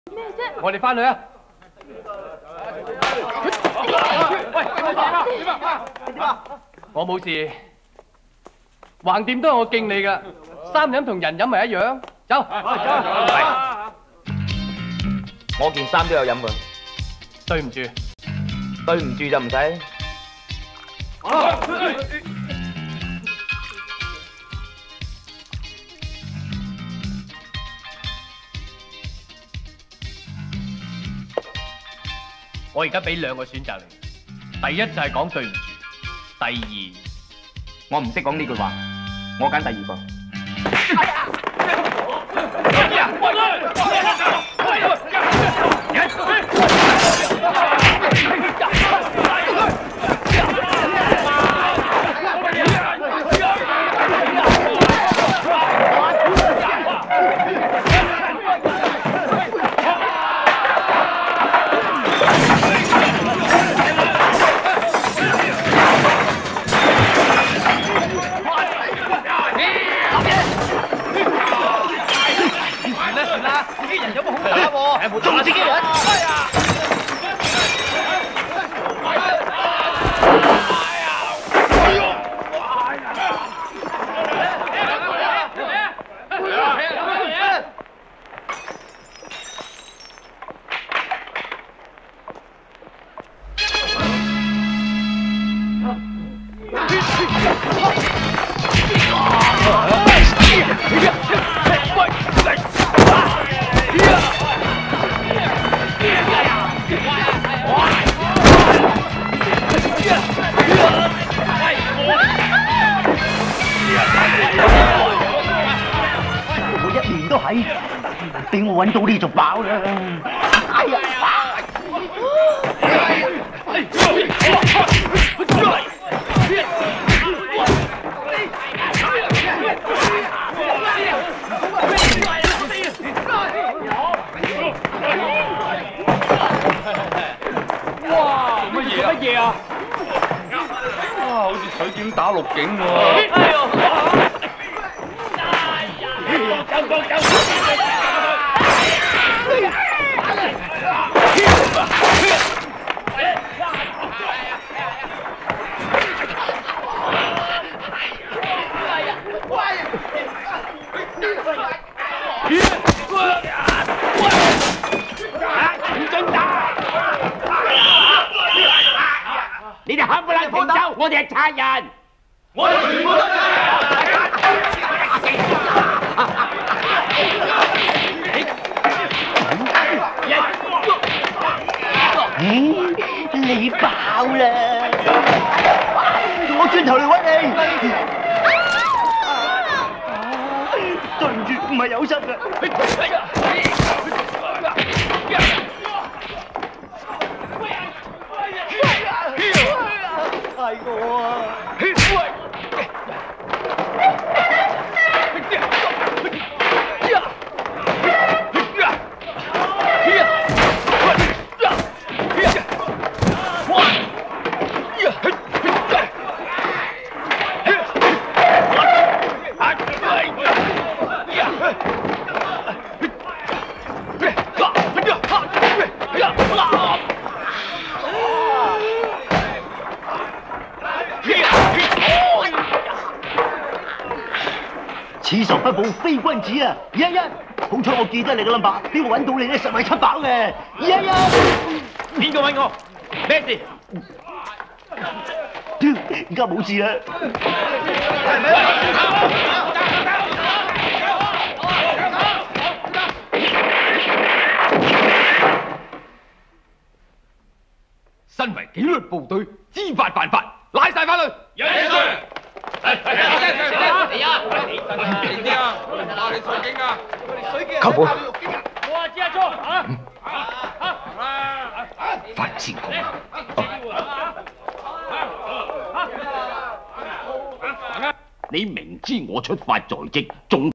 咩啫？ 我哋翻去啊！喂，點啊？我冇事，橫掂都係我敬你噶，衫飲同人飲咪一樣。走， 我件衫都有飲㗎。 對唔住， 對唔住就唔使。 我而家俾兩個選擇你，第一就係講對唔住，第二我唔識講呢句話，我揀第二個。 中自己人。俾我揾到呢就飽啦！哎呀！ 哇！乜嘢啊？哇！好似水點打陸警喎！ 你哋冚唪唥停手！我哋係賊人， 我哋全部都係你爆啦！我轉頭嚟揾你。對唔住，唔係有心嘅。係我啊！此仇不報非君子啊！111，好彩我記得你個 number， 俾我揾到你咧，實係七飽嘅。111， 邊個揾我？咩事？ 而家冇事啦。 身為紀律部隊，知法犯法，拉晒翻去。 靠譜。 我話知阿聰快先講。你明知我出發在即，仲